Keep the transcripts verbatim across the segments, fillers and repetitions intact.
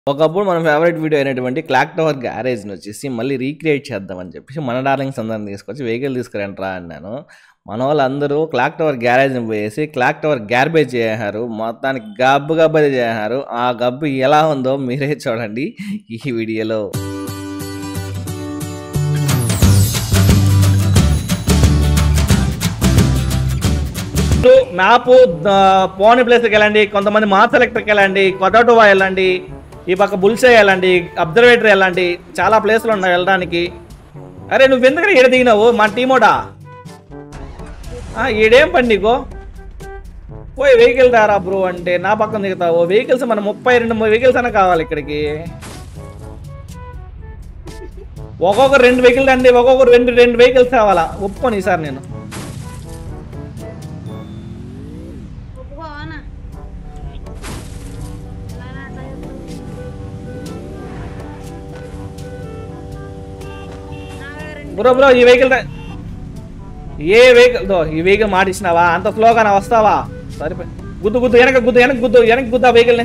ఒకప్పుడు మన favourite video అయినటువంటి క్లాక్ టవర్ గ్యారేజ్ని వచ్చేసి మళ్ళీ రీక్రియేట్ చేద్దామని చెప్పేసి మన డార్లింగ్స్ అందరిని తీసుకొచ్చి వెహికల్ తీసుకురంట్రా అన్నాను. మన వాళ్ళందరూ క్లాక్ టవర్ గ్యారేజ్ని పోయేసి క్లాక్ టవర్ గ్యార్బేజ్ చేశారు, మొత్తానికి గబ్బు గబ్బది చేశారు. ఆ గబ్బు ఎలా ఉందో మీరే చూడండి ఈ వీడియోలో. మ్యాప్ పోని ప్లేస్కి వెళ్ళండి, కొంతమంది మాస్ ఎలక్ట్రిక్ వెళ్ళండి, కొటాటోవా వెళ్ళండి, ఈ పక్క బుల్సే వెళ్ళండి, అబ్జర్వేటరీ వెళ్ళండి, చాలా ప్లేస్లు ఉన్నాయి వెళ్ళడానికి. అరే నువ్వు ఎందుకని ఈడ దిగినావు మా టీమోడా? ఈడేం పని నీకో? పోయి వెహికల్ దారా బ్రో అంటే నా పక్కన దిగుతావు. వెహికల్స్ మన ముప్పై రెండు వెహికల్స్ అన్న కావాలి ఇక్కడికి. ఒక్కొక్కరు రెండు వెహికల్ అండి, ఒక్కొక్కరు రెండు రెండు వెహికల్స్ కావాలా? ఒప్పుకొని ఈసారి నేను బ్రో బ్రో ఈ వెహికల్ ఏ వెహికల్ దో ఈ వెహికల్ మాటిచ్చినావా? అంత స్లోగా నా వస్తావా? సరిపోయి గుద్దు గుద్దు వెనక గుద్దు వెనక గుద్దు వెనక గుద్దు ఆ వెహికల్ని.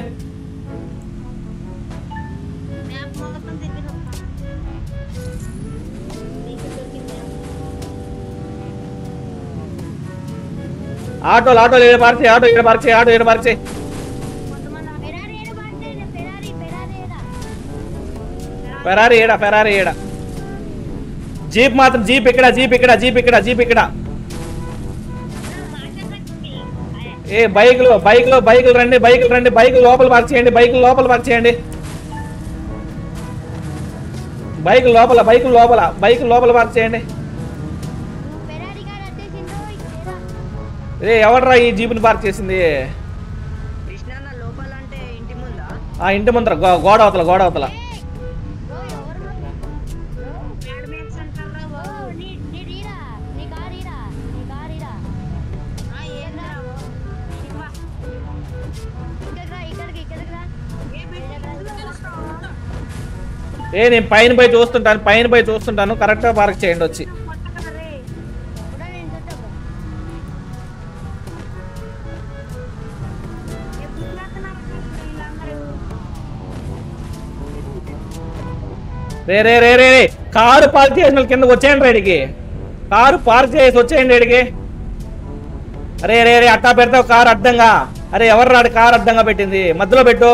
ఆటోలు ఆటోలు ఏడ పార్క్ చేయి, ఆటో ఏడ పార్క్ చేయి, ఆటో ఏడ పార్క్ చేయి. ఫెరారీ ఏడా? ఫెరారీ ఏడా? జీప్ మాత్రం జీప్ ఇక్కడ, జీప్ ఇక్కడ, జీప్ ఇక్కడ, జీప్ ఇక్కడ. ఏ బైక్లు బైక్లు బైకులు రండి, బైకులు రండి, బైకులు లోపల పార్క్ చేయండి, బైకులు లోపల పార్క్ చేయండి, బైకులు లోపల బైకులు లోపల బైకులు లోపల పార్క్ చేయండి. ఏ ఎవడరా ఈ జీపుని పార్క్ చేసింది? ఆ ఇంటి ముందర గోడ అవతల, గోడ అవతల. ఏ నేను పైన పోయి చూస్తుంటాను, పైన పోయి చూస్తుంటాను, కరెక్ట్గా పార్క్ చేయండి వచ్చి. రే రే రే రే కారు పార్క్ చేసిన కిందకి వచ్చేయండి రైడ్కి, కారు పార్క్ చేసి వచ్చేయండి రైడ్కి. అరే రే రే అట్టా పెడతావు కారు అడ్డంగా? అరే ఎవరు రాడు కారు అడ్డంగా పెట్టింది? మధ్యలో పెట్టు.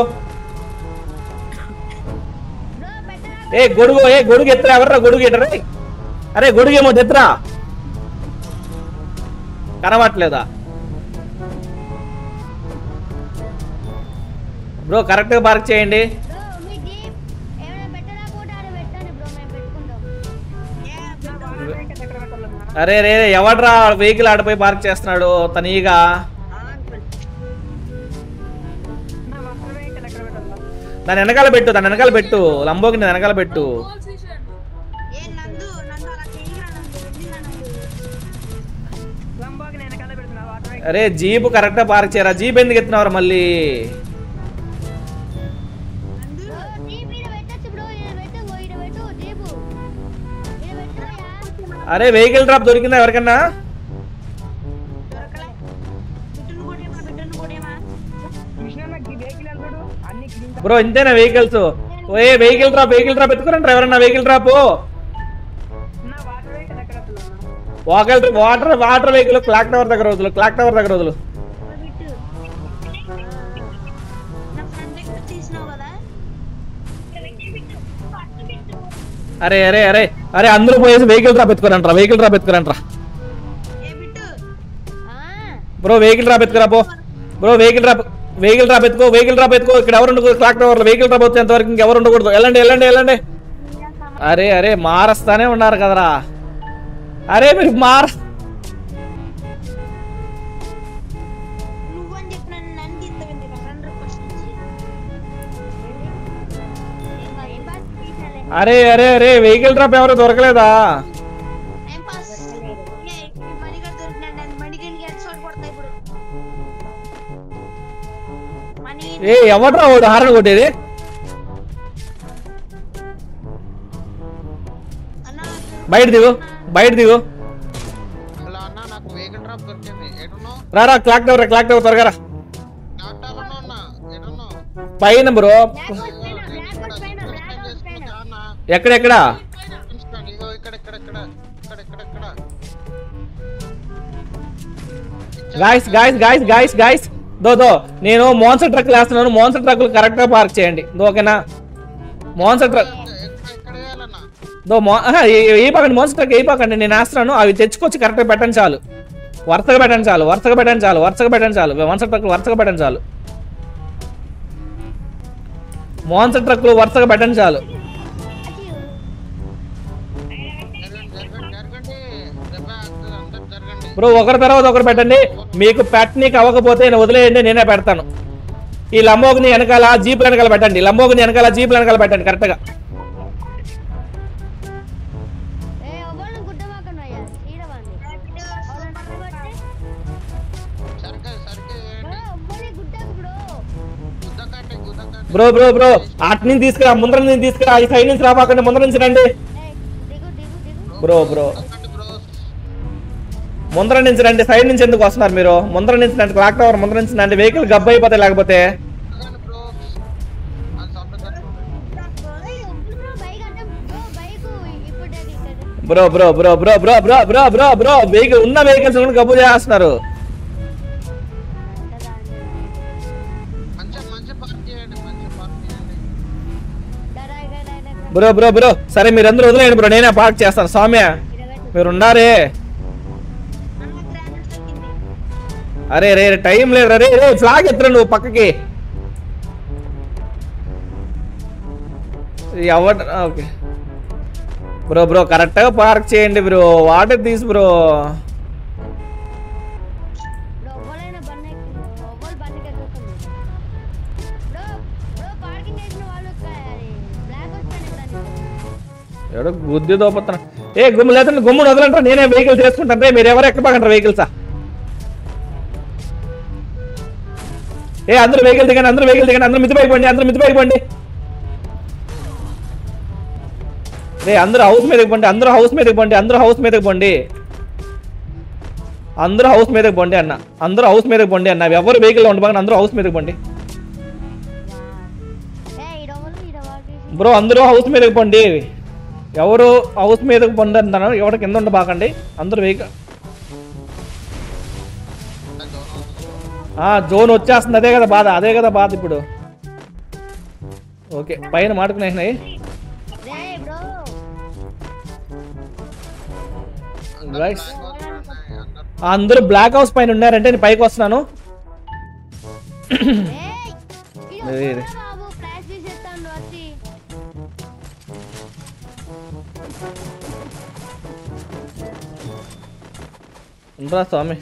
ఏ గొడుగు, ఏ గొడుగు ఎత్తరా? ఎవర్రా గొడుగు ఎట్టరా? అరే గొడుగు ఏమో తెత్తరా, కనబట్లేదా బ్రో? కరెక్ట్గా పార్క్ చేయండి. అరే రే ఎవడ్రా వెహికల్ ఆడిపోయి పార్క్ చేస్తున్నాడు తనీగా? దాని వెనకాల పెట్టు, దాని వెనకాల పెట్టు, లంబోగిని వెనకాల పెట్టు. అరే జీపు కరెక్ట్గా పార్క్ చేయరా? జీప్ ఎందుకు ఎత్తినవరా మళ్ళీ? అరే వెహికల్ డ్రాప్ దొరికిందా ఎవరికన్నా? బ్రో ఇంతేనా వెహికల్స్? ఏ వెహికల్ డ్రాప్, వెహికల్ డ్రాప్ ఎత్తుకురండి ఎవరన్నా, vehicle drop. Water water water vehicle clock tower దగ్గర రోజులు, క్లాక్ టవర్ దగ్గర రోజులు. అరే అరే అరే అరే అందరూ పోయేసి వెహికల్ డ్రాప్ ఎత్తుకురంట్రా, వెహికల్ డ్రాప్ ఎత్తుకురంట్రా బ్రో. వెహికల్ డ్రాప్ ఎత్తుకురా పో bro, vehicle drop vehicle drop ఎత్తుకో, వెహికల్ డ్రాప్ ఎత్తుకో. ఇక్కడ ఎవరు ఉండకూడదు క్లాక్ టవర్లో, వెహికల్ డ్రాప్ వచ్చేంత వరకు ఇంకెవరు ఉండకూడదు. వెళ్ళండి వెళ్ళండి వెళ్ళండి. అరే అరే మారస్తానే ఉన్నారు కదరా. అరే మీరు మార అరే అరే అరే వెహికల్ డ్రాప్ ఎవరో దొరకలేదా? ఏ ఎవడ్రా వాడు హారన్ కొట్టేది? బయట దిగు, బయట దిగు. రారా క్లాక్ టవర్, క్లాక్ టవర్ త్వరగా రా. పైన బ్రో ఎక్కడెక్కడ guys guys guys guys guys దో దో నేను మోన్సర్ ట్రక్ వేస్తున్నాను. మోన్సర్ ట్రక్ కరెక్ట్ గా పార్క్ చేయండి. ఓకేనా? మోన్సర్ ట్రక్ దో ఏ పక్కండి, మోన్సర్ ట్రక్ ఏ పక్కండి, నేను వేస్తున్నాను. అవి తెచ్చుకొచ్చి కరెక్ట్గా పెట్టండి చాలు. వరుసగా పెట్టండి చాలు, వరుసగా పెట్టండి చాలు, వరుసగా పెట్టండి చాలు. మోన్సర్ ట్రక్ వరుసగా పెట్టండి చాలు. మోన్సర్ ట్రక్లు వరుసగా పెట్టండి చాలు. బ్రో ఒకరి తర్వాత ఒకరు పెట్టండి. మీకు పెట్టనీకి అవ్వకపోతే నేను వదిలేయండి, నేనే పెడతాను. ఈ లంబోగిని వెనకాల జీప్ వెనకాల పెట్టండి. లంబోగిని వెనకాల జీప్ వెనకాల పెట్టండి కరెక్ట్గా. బ్రో బ్రో బ్రో అటు నుంచి తీసుకురా, ముందర నుంచి తీసుకురా. ఈ సైడ్ నుంచి రాపాకండి, ముందర నుంచి రండి. బ్రో బ్రో ముందర నుంచి రండి, సైడ్ నుంచి ఎందుకు వస్తున్నారు మీరు? ముందర నుంచి రండి, క్లాక్ టవర్ ముందర నుంచి రండి. వెహికల్ గబ్బు అయిపోతాయి లేకపోతే. Bro bro bro bro bro bro bro bro bro vehicle ఉన్న వెహికల్స్ కూడా గబ్బు చేస్తున్నారు. బ్రో బ్రో బ్రో సరే మీరందరూ వదిలేయండి బ్రో, నేనే పార్క్ చేస్తాను. సౌమ్య మీరు ఉన్నారే? అరే రే టైం లేదు రే రే ఫ్లాగ్ ఎత్తురా నువ్వు పక్కకి. ఎవరు ఓకే బ్రో బ్రో కరెక్ట్గా పార్క్ చేయండి బ్రో. వాటర్ తీసు బ్రో. ఎవడో బుద్ధి దోపత్తన. ఏ గుమ్ము లేదండి, గుమ్మును వదలంటారా? నేనే వెహికల్స్ వేసుకుంటాను రే. మీరు ఎవరు ఎక్కబాకంటారు వెహికల్సా? ఏ అందరూ వెహికల్ దిగండి, అందరూ వెహికల్ దిగండి, అందరూ మిద్ది పైకి పండి, అందరూ మిద్ది పైకి పండి. రే అందరూ హౌస్ మీదకి పండి, అందరూ హౌస్ మీదకి పండి, అందరూ హౌస్ మీదకి పండి, అందరూ హౌస్ మీదకి పండి అన్న, అందరూ హౌస్ మీదకి పండి అన్న. ఎవరు వెహికల్ ఉండబాకండి, అందరూ హౌస్ మీదకి పండి బ్రో. అందరూ హౌస్ మీదకి పండి, ఎవరు హౌస్ మీదకి పండి అంటారు. ఎవరు కింద ఉండబాకండి, అందరూ వెహికల్. జోన్ వచ్చేస్తుంది, అదే కదా బాధ, అదే కదా బాధ ఇప్పుడు. ఓకే పైన మాడుకునేసినాయి. అందరూ బ్లాక్ హౌస్ పైన ఉన్నారంటే నేను పైకి వస్తున్నాను. ఉండరా స్వామి.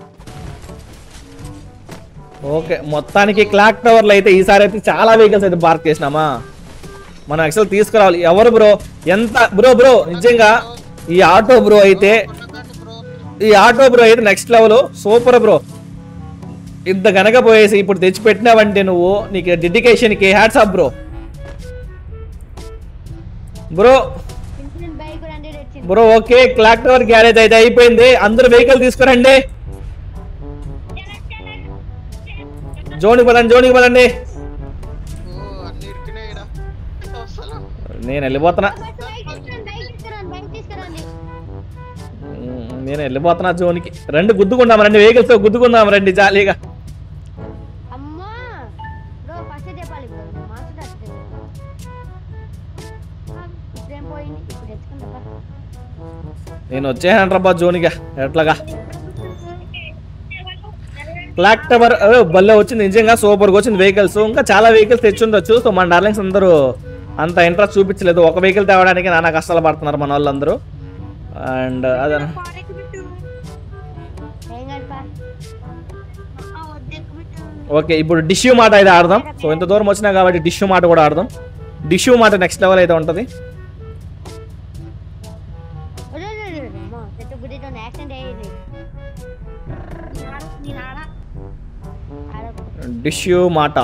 ఓకే మొత్తానికి క్లాక్ టవర్లో అయితే ఈసారి అయితే చాలా వెహికల్స్ అయితే పార్క్ చేసినామా. మనం యాక్చువల్ తీసుకురావాలి. ఎవరు బ్రో ఎంత బ్రో బ్రో నిజంగా ఈ ఆటో బ్రో అయితే ఈ ఆటో బ్రో అయితే నెక్స్ట్ లెవెల్ సూపర్ బ్రో. ఇంత గనక పోయేసి ఇప్పుడు తెచ్చి పెట్టినావంటే నువ్వు నీకు డెడికేషన్కి hats off bro. Bro bro okay clock tower garage అయితే అయిపోయింది. అందరూ వెహికల్ తీసుకురండి. జోనికి పదండి, జోనికి పదండి. నేను వెళ్ళిపోతున్నా, నేను వెళ్ళిపోతున్నా జోన్కి. రండి గుద్దుకుందాం, రండి వెహికల్స్ గుద్దుకుందాం రండి జాలీగా. నేను వచ్చేయంట్రబ్బా జోనిగా ఎట్లాగా. క్లాక్ టవర్ భలే వచ్చింది నిజంగా, సూపర్గా వచ్చింది వెహికల్స్. ఇంకా చాలా వెహికల్స్ తెచ్చుండొచ్చు. సో మన డార్లింగ్స్ అందరూ అంత ఇంట్రెస్ట్ చూపించలేదు. ఒక వెహికల్ తేవడానికి నానా కష్టాలు పడుతున్నారు మన వాళ్ళందరూ. అండ్ అదే ఓకే ఇప్పుడు డిష్యూ మాట అయితే ఆడదాం. సో ఇంత దూరం వచ్చినా కాబట్టి డిష్యూ మాట కూడా ఆడదాం. డిష్యూ మాట నెక్స్ట్ లెవెల్ అయితే ఉంటుంది. డిష్యూ మాట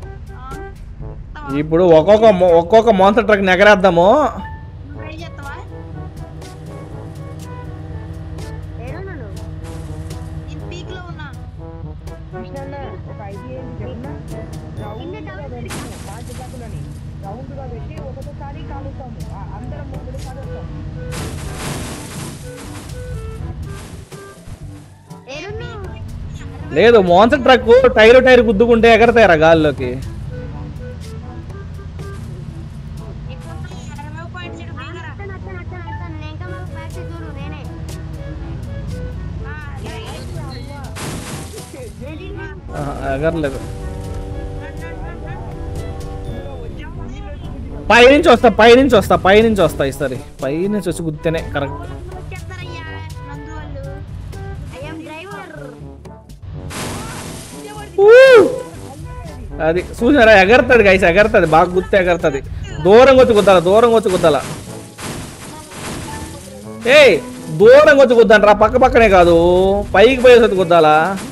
ఇప్పుడు ఒక్కొక్క ఒక్కొక్క మోన్స్టర్ ట్రక్ ఎగరేద్దాము. ఒక ఐడియా చెప్పిన రౌండ్ గా పెట్టి ఒకటోసారి కాలుస్తాము అందరం ముందు కాలుస్తాము లేదు మోన్సర్ ట్రక్ టైర్ టైర్ గుద్దుకుంటే ఎగరతాయరా గాల్లోకి. ఎగరలేదు. పైనుంచి వస్తా పైనుంచి వస్తా పైనుంచి వస్తా ఈసారి పైనుంచి వచ్చి గుర్తేనే కరెక్ట్. అది చూసారా ఎగరుతుంది గైస్ ఎగరుతుంది బాగా గుర్తు ఎగరుతుంది. దూరంగా వచ్చి గుద్దాల దూరంగా వచ్చి గుద్దాల. ఏ దూరంగా వచ్చి గుద్దంటారా పక్క పక్కనే కాదు పైకి పోయేసి వచ్చి గుద్దాలా.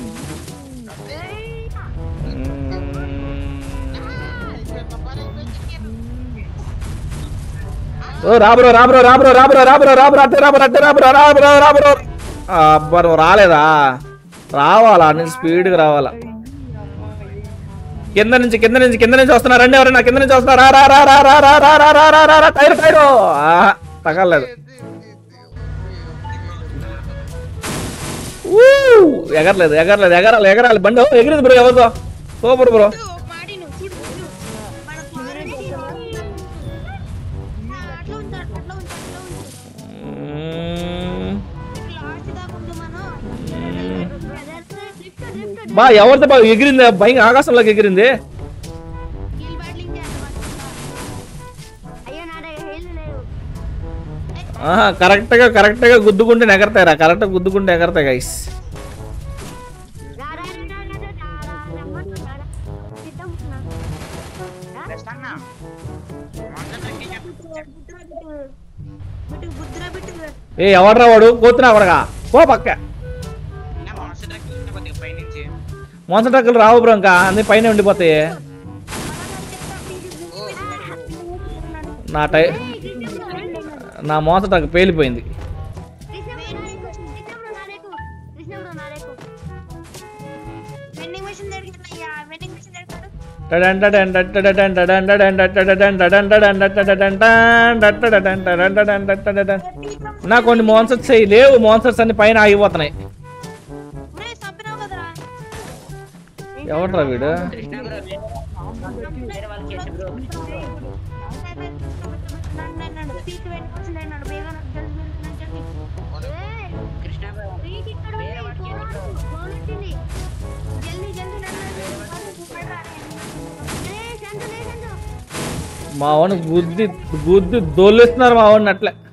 రాబరో రాబరో రాబరో రాబరో రాబరో రాబరో అట్టే రాబరో అట్టే రాబరో రాబరో రాబరో. అబ్బా నువ్వు రాలేదా? రావాలా నేను స్పీడ్గా రావాలా. కింద నుంచి కింద నుంచి కింద నుంచి వస్తున్నా రండి ఎవరైనా కింద నుంచి వస్తున్నా రా రా రా రా రా రా రా రా రా రా రా టైరు టైరు తగలేదు. ఎగరలేదు ఎగరలేదు ఎగరాలి ఎగరాలి బండి ఎగిరింది బ్రో ఎవరితో సూపర్ బ్రో. బా ఎవరితో బా ఎగిరింది భయం ఆకాశంలోకి ఎగిరింది. కరెక్ట్ గా కరెక్ట్ గా గుద్దుకుంటే ఎగరతాయిరా కరెక్ట్ గా గుద్దుకుంటే ఎగరతాయి గైస్. ఏ ఎవడరా వాడు కోతున్నా వాడగా పో పక్క. మోసం ట్రక్కులు రావు బ్రో ఇంకా అన్ని పైన ఉండిపోతాయి. నా టై నా మోసం ట్రక్ పేలిపోయింది. నాకు కొన్ని మోన్సర్స్ లేవు మోన్సర్స్ అన్ని పైన ఆగిపోతున్నాయి. ఎవడ్రా వీడు? మా వాడిని గుద్ది గుద్ది దొల్లిస్తున్నారు మా వాడిని అట్లే.